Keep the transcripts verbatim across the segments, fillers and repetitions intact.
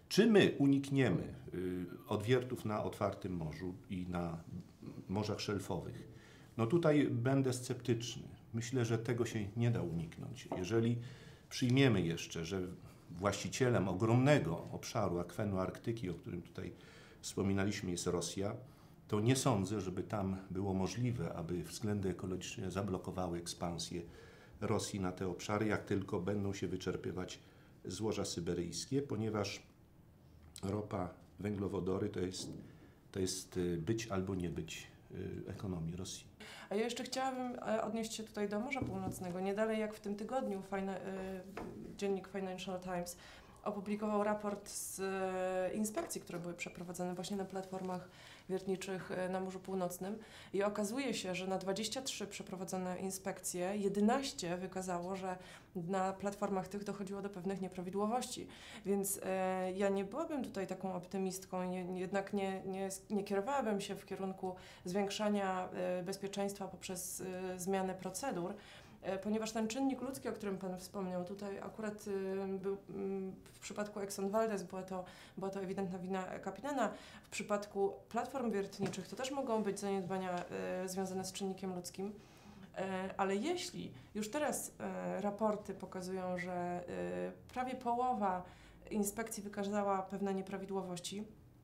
Czy my unikniemy odwiertów na otwartym morzu i na morzach szelfowych? No tutaj będę sceptyczny. Myślę, że tego się nie da uniknąć. Jeżeli przyjmiemy jeszcze, że właścicielem ogromnego obszaru akwenu Arktyki, o którym tutaj wspominaliśmy, jest Rosja, to nie sądzę, żeby tam było możliwe, aby względy ekologiczne zablokowały ekspansję Rosji na te obszary, jak tylko będą się wyczerpywać złoża syberyjskie, ponieważ ropa, węglowodory to jest, to jest być albo nie być ekonomii Rosji. A ja jeszcze chciałabym odnieść się tutaj do Morza Północnego. Nie dalej jak w tym tygodniu fajne, dziennik Financial Times opublikował raport z inspekcji, które były przeprowadzone właśnie na platformach wiertniczych na Morzu Północnym i okazuje się, że na dwadzieścia trzy przeprowadzone inspekcje jedenaście wykazało, że na platformach tych dochodziło do pewnych nieprawidłowości. Więc e, ja nie byłabym tutaj taką optymistką, nie, nie, jednak nie, nie, nie kierowałabym się w kierunku zwiększania e, bezpieczeństwa poprzez e, zmianę procedur, ponieważ ten czynnik ludzki, o którym Pan wspomniał, tutaj akurat był, w przypadku Exxon Valdez była to, była to ewidentna wina kapitana. W przypadku platform wiertniczych to też mogą być zaniedbania związane z czynnikiem ludzkim, ale jeśli już teraz raporty pokazują, że prawie połowa inspekcji wykazała pewne nieprawidłowości,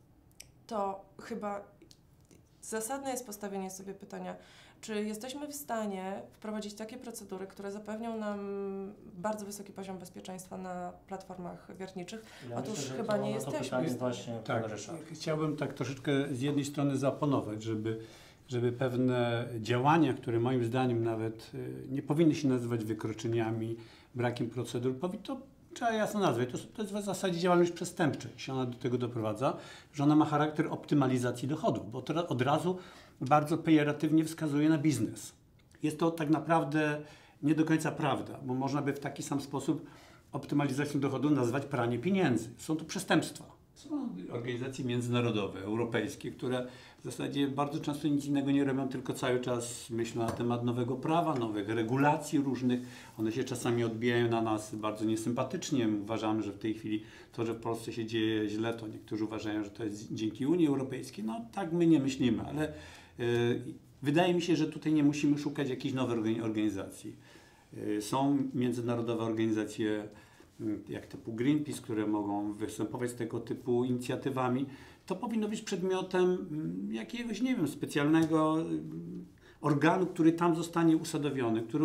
to chyba zasadne jest postawienie sobie pytania, czy jesteśmy w stanie wprowadzić takie procedury, które zapewnią nam bardzo wysoki poziom bezpieczeństwa na platformach wiertniczych? Ja Otóż myślę, chyba nie to jesteśmy w stanie. Właśnie tak, chciałbym tak troszeczkę z jednej strony zaoponować, żeby, żeby pewne działania, które moim zdaniem nawet nie powinny się nazywać wykroczeniami, brakiem procedur, to trzeba jasno nazwać. To, to jest w zasadzie działalność przestępcza, jeśli ona do tego doprowadza, że ona ma charakter optymalizacji dochodów, bo to od razu bardzo pejoratywnie wskazuje na biznes. Jest to tak naprawdę nie do końca prawda, bo można by w taki sam sposób optymalizacją dochodu nazwać pranie pieniędzy. Są to przestępstwa. Są organizacje międzynarodowe, europejskie, które w zasadzie bardzo często nic innego nie robią, tylko cały czas myślą na temat nowego prawa, nowych regulacji różnych. One się czasami odbijają na nas bardzo niesympatycznie. Uważamy, że w tej chwili to, że w Polsce się dzieje źle, to niektórzy uważają, że to jest dzięki Unii Europejskiej. No tak my nie myślimy, ale yy, wydaje mi się, że tutaj nie musimy szukać jakiejś nowej organizacji. Yy, są międzynarodowe organizacje jak typu Greenpeace, które mogą występować z tego typu inicjatywami, to powinno być przedmiotem jakiegoś, nie wiem, specjalnego organu, który tam zostanie usadowiony, który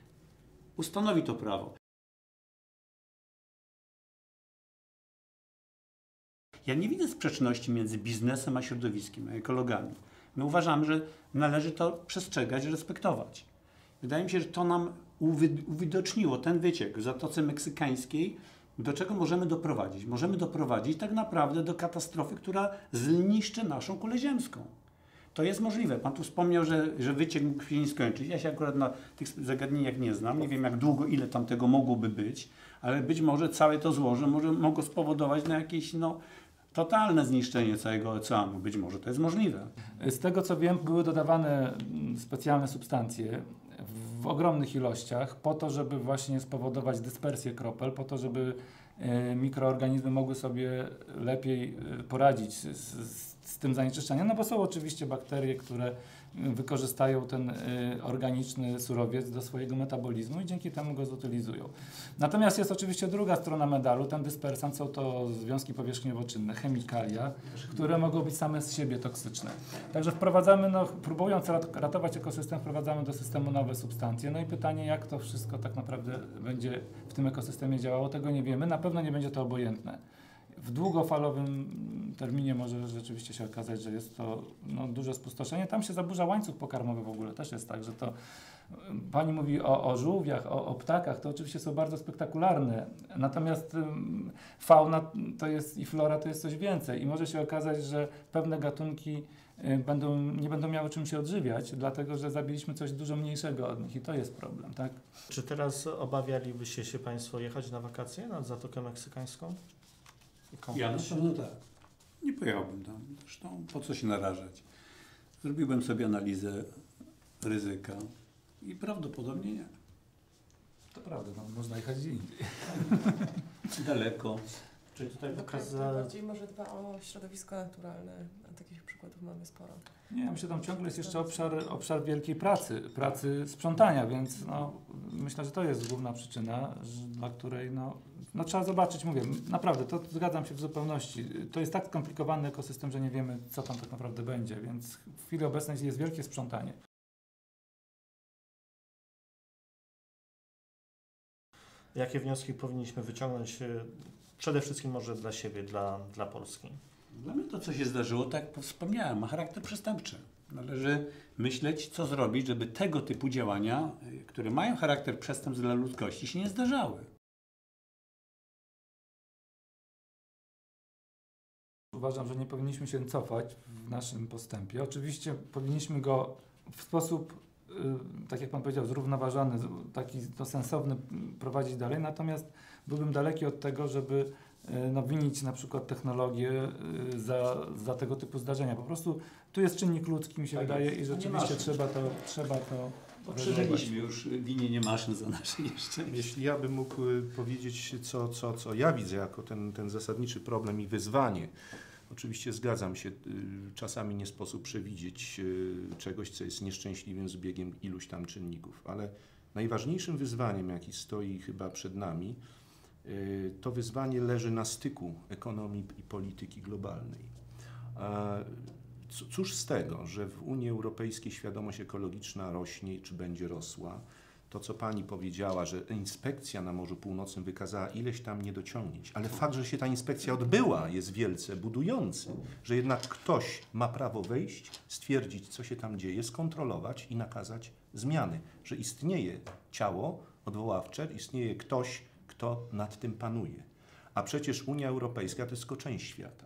ustanowi to prawo. Ja nie widzę sprzeczności między biznesem a środowiskiem, a ekologami. My uważamy, że należy to przestrzegać, respektować. Wydaje mi się, że to nam uwidoczniło ten wyciek w Zatoce Meksykańskiej, do czego możemy doprowadzić. Możemy doprowadzić tak naprawdę do katastrofy, która zniszczy naszą kulę ziemską. To jest możliwe. Pan tu wspomniał, że, że wyciek mógł się nie skończyć. Ja się akurat na tych zagadnieniach nie znam. Nie wiem, jak długo, ile tam tego mogłoby być, ale być może całe to złoże może, mogło spowodować na jakieś no, totalne zniszczenie całego oceanu. Być może to jest możliwe. Z tego co wiem, były dodawane specjalne substancje w ogromnych ilościach po to, żeby właśnie spowodować dyspersję kropel, po to, żeby mikroorganizmy mogły sobie lepiej poradzić z, z, z tym zanieczyszczeniem, no bo są oczywiście bakterie, które wykorzystają ten y, organiczny surowiec do swojego metabolizmu i dzięki temu go zutylizują. Natomiast jest oczywiście druga strona medalu, ten dyspersant, są to związki powierzchniowo-czynne, chemikalia, które mogą być same z siebie toksyczne. Także wprowadzamy, no, próbując ratować ekosystem, wprowadzamy do systemu nowe substancje. No i pytanie, jak to wszystko tak naprawdę będzie w tym ekosystemie działało, tego nie wiemy. Na pewno nie będzie to obojętne. W długofalowym terminie może rzeczywiście się okazać, że jest to no, duże spustoszenie. Tam się zaburza łańcuch pokarmowy w ogóle. Też jest tak, że to pani mówi o, o żółwiach, o, o ptakach, to oczywiście są bardzo spektakularne. Natomiast ym, fauna to jest i flora to jest coś więcej. I może się okazać, że pewne gatunki y, będą, nie będą miały czym się odżywiać, dlatego że zabiliśmy coś dużo mniejszego od nich i to jest problem, tak? Czy teraz obawialibyście się Państwo jechać na wakacje nad Zatokę Meksykańską? Ja na pewno tak. Nie pojechałbym tam. Zresztą po co się narażać? Zrobiłbym sobie analizę ryzyka i prawdopodobnie nie. To prawda, no, można jechać gdzie indziej. Daleko. Czyli tutaj Do kraju, który pokaza... bardziej może dba o środowisko naturalne, a takich przykładów mamy sporo. Nie, myślę, że tam ciągle jest jeszcze obszar, obszar wielkiej pracy, pracy sprzątania, więc no, myślę, że to jest główna przyczyna, że, dla której no, no, trzeba zobaczyć, mówię, naprawdę, to zgadzam się w zupełności. To jest tak skomplikowany ekosystem, że nie wiemy, co tam tak naprawdę będzie, więc w chwili obecnej jest wielkie sprzątanie. Jakie wnioski powinniśmy wyciągnąć e, przede wszystkim może dla siebie, dla, dla Polski? Dla mnie to, co się zdarzyło, tak jak wspomniałem, ma charakter przestępczy. Należy myśleć, co zrobić, żeby tego typu działania, y, które mają charakter przestępstw dla ludzkości, się nie zdarzały. Uważam, że nie powinniśmy się cofać w naszym postępie. Oczywiście powinniśmy go w sposób, y, tak jak Pan powiedział, zrównoważony, z- taki to sensowny m, prowadzić dalej, natomiast byłbym daleki od tego, żeby y, no, winić na przykład technologię y, za, za tego typu zdarzenia. Po prostu tu jest czynnik ludzki, mi się Tak wydaje, jest. i Nie rzeczywiście maszyn. trzeba to, trzeba to Przeżyliśmy już winienie maszyn za nasze nieszczęście. Jeśli ja bym mógł y, powiedzieć, co, co, co ja widzę jako ten, ten zasadniczy problem i wyzwanie. Oczywiście zgadzam się, y, czasami nie sposób przewidzieć y, czegoś, co jest nieszczęśliwym zbiegiem iluś tam czynników, ale najważniejszym wyzwaniem, jaki stoi chyba przed nami, y, to wyzwanie leży na styku ekonomii i polityki globalnej. A c- Cóż z tego, że w Unii Europejskiej świadomość ekologiczna rośnie czy będzie rosła? To, co Pani powiedziała, że inspekcja na Morzu Północnym wykazała ileś tam niedociągnięć, ale fakt, że się ta inspekcja odbyła, jest wielce budujący, że jednak ktoś ma prawo wejść, stwierdzić, co się tam dzieje, skontrolować i nakazać zmiany, że istnieje ciało odwoławcze, istnieje ktoś, kto nad tym panuje. A przecież Unia Europejska to jest tylko część świata.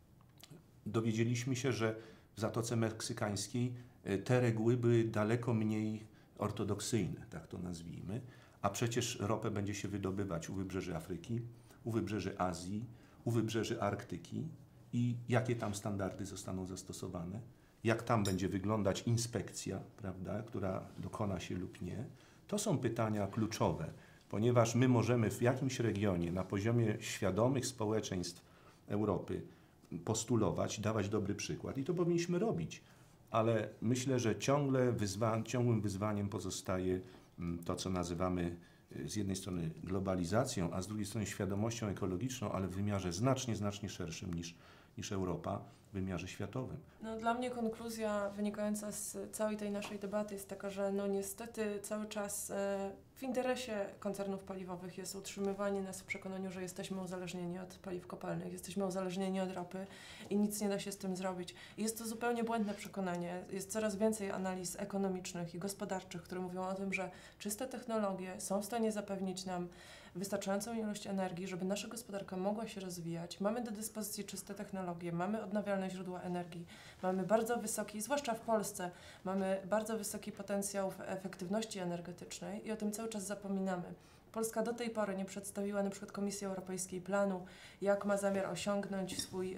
Dowiedzieliśmy się, że w Zatoce Meksykańskiej e, te reguły były daleko mniej ortodoksyjne, tak to nazwijmy, a przecież ropę będzie się wydobywać u wybrzeży Afryki, u wybrzeży Azji, u wybrzeży Arktyki i jakie tam standardy zostaną zastosowane, jak tam będzie wyglądać inspekcja, prawda, która dokona się lub nie. To są pytania kluczowe, ponieważ my możemy w jakimś regionie na poziomie świadomych społeczeństw Europy postulować, dawać dobry przykład i to powinniśmy robić. Ale myślę, że ciągle wyzwa- ciągłym wyzwaniem pozostaje mm, to, co nazywamy y, z jednej strony globalizacją, a z drugiej strony świadomością ekologiczną, ale w wymiarze znacznie, znacznie szerszym niż, niż Europa, w wymiarze światowym. No, dla mnie konkluzja wynikająca z całej tej naszej debaty jest taka, że no niestety cały czas e, w interesie koncernów paliwowych jest utrzymywanie nas w przekonaniu, że jesteśmy uzależnieni od paliw kopalnych, jesteśmy uzależnieni od ropy i nic nie da się z tym zrobić. I jest to zupełnie błędne przekonanie. Jest coraz więcej analiz ekonomicznych i gospodarczych, które mówią o tym, że czyste technologie są w stanie zapewnić nam wystarczającą ilość energii, żeby nasza gospodarka mogła się rozwijać. Mamy do dyspozycji czyste technologie, mamy odnawialne źródła energii, mamy bardzo wysoki, zwłaszcza w Polsce, mamy bardzo wysoki potencjał w efektywności energetycznej i o tym cały czas zapominamy. Polska do tej pory nie przedstawiła na przykład Komisji Europejskiej planu, jak ma zamiar osiągnąć swój y,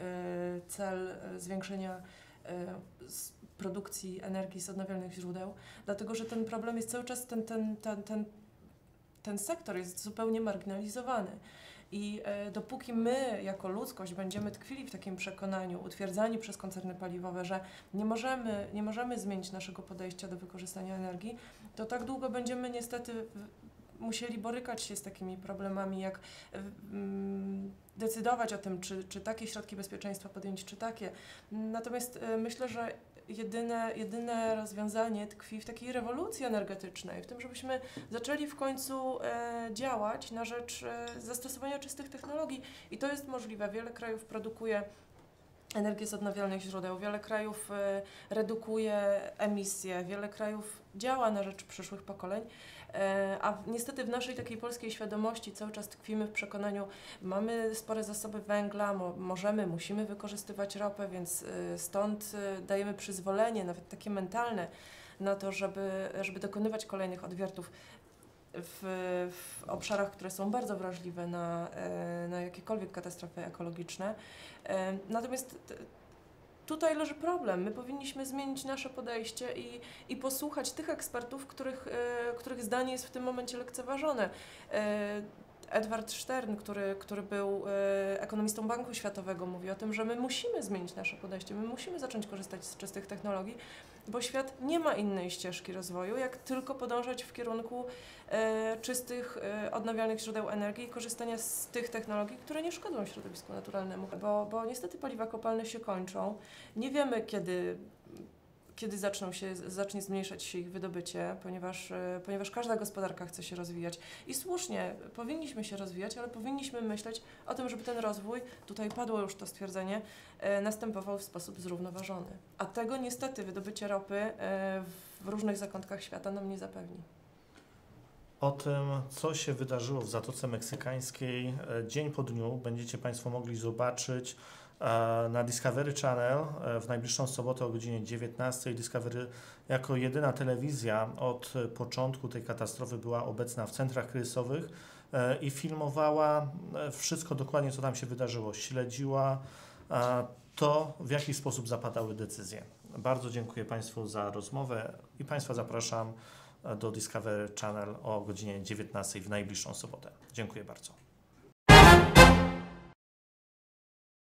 cel y, zwiększenia y, z produkcji energii z odnawialnych źródeł, dlatego że ten problem jest cały czas, ten, ten, ten, ten ten sektor jest zupełnie marginalizowany. I e, dopóki my, jako ludzkość, będziemy tkwili w takim przekonaniu, utwierdzani przez koncerny paliwowe, że nie możemy, nie możemy zmienić naszego podejścia do wykorzystania energii, to tak długo będziemy niestety w, musieli borykać się z takimi problemami, jak mm, decydować o tym, czy, czy takie środki bezpieczeństwa podjąć, czy takie. Natomiast e, myślę, że Jedyne, jedyne rozwiązanie tkwi w takiej rewolucji energetycznej, w tym, żebyśmy zaczęli w końcu e, działać na rzecz e, zastosowania czystych technologii i to jest możliwe. Wiele krajów produkuje energię z odnawialnych źródeł, wiele krajów e, redukuje emisje, wiele krajów działa na rzecz przyszłych pokoleń, e, a w, niestety w naszej takiej polskiej świadomości cały czas tkwimy w przekonaniu, mamy spore zasoby węgla, mo, możemy, musimy wykorzystywać ropę, więc e, stąd e, dajemy przyzwolenie, nawet takie mentalne, na to, żeby, żeby dokonywać kolejnych odwiertów w, w obszarach, które są bardzo wrażliwe na, e, na jakiekolwiek katastrofy ekologiczne. E, natomiast t, tutaj leży problem. My powinniśmy zmienić nasze podejście i, i posłuchać tych ekspertów, których, e, których zdanie jest w tym momencie lekceważone. E, Edward Stern, który, który był e, ekonomistą Banku Światowego, mówi o tym, że my musimy zmienić nasze podejście, my musimy zacząć korzystać z czystych technologii, bo świat nie ma innej ścieżki rozwoju, jak tylko podążać w kierunku e, czystych, e, odnawialnych źródeł energii i korzystania z tych technologii, które nie szkodzą środowisku naturalnemu, bo, bo niestety paliwa kopalne się kończą. Nie wiemy, kiedy kiedy zaczną się, zacznie zmniejszać się ich wydobycie, ponieważ, ponieważ każda gospodarka chce się rozwijać. I słusznie, powinniśmy się rozwijać, ale powinniśmy myśleć o tym, żeby ten rozwój, tutaj padło już to stwierdzenie, e, następował w sposób zrównoważony. A tego niestety wydobycie ropy e, w różnych zakątkach świata nam nie zapewni. O tym, co się wydarzyło w Zatoce Meksykańskiej e, dzień po dniu będziecie Państwo mogli zobaczyć na Discovery Channel w najbliższą sobotę o godzinie dziewiętnastej. Discovery jako jedyna telewizja od początku tej katastrofy była obecna w centrach kryzysowych i filmowała wszystko dokładnie, co tam się wydarzyło. Śledziła to, w jaki sposób zapadały decyzje. Bardzo dziękuję Państwu za rozmowę i Państwa zapraszam do Discovery Channel o godzinie dziewiętnastej w najbliższą sobotę. Dziękuję bardzo.